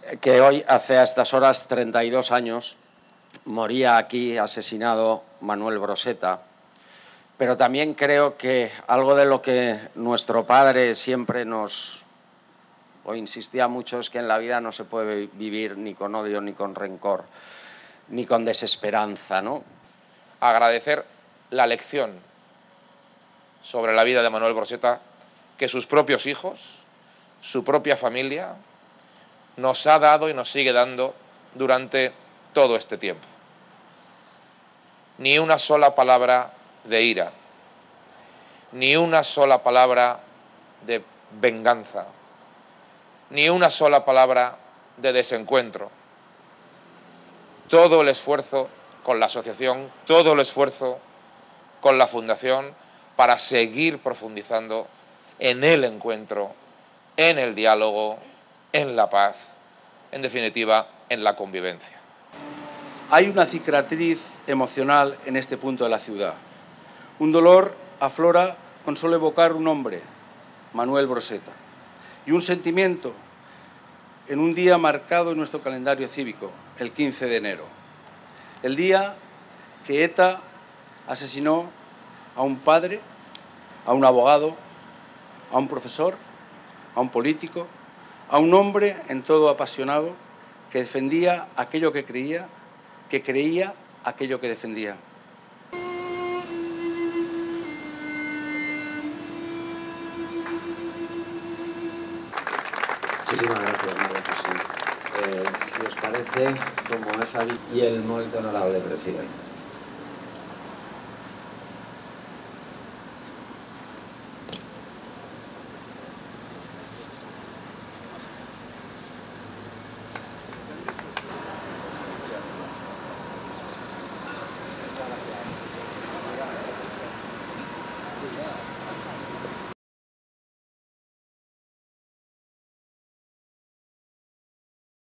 que hoy, hace a estas horas 32 años, moría aquí asesinado Manuel Broseta, pero también creo que algo de lo que nuestro padre siempre insistía mucho es que en la vida no se puede vivir ni con odio, ni con rencor, ni con desesperanza, ¿no? Agradecer la lección sobre la vida de Manuel Broseta que sus propios hijos, su propia familia, nos ha dado y nos sigue dando durante todo este tiempo. Ni una sola palabra de ira, ni una sola palabra de venganza, ni una sola palabra de desencuentro. Todo el esfuerzo con la asociación, todo el esfuerzo con la fundación para seguir profundizando en el encuentro, en el diálogo, en la paz, en definitiva, en la convivencia. Hay una cicatriz emocional en este punto de la ciudad. Un dolor aflora con solo evocar un nombre, Manuel Broseta, y un sentimiento en un día marcado en nuestro calendario cívico, el 15 de enero, el día que ETA asesinó a un padre, a un abogado, a un profesor, a un político, a un hombre en todo apasionado que defendía aquello que creía aquello que defendía. Muchísimas gracias, María José. Si os parece, como es habitual, y el molt honorable presidente.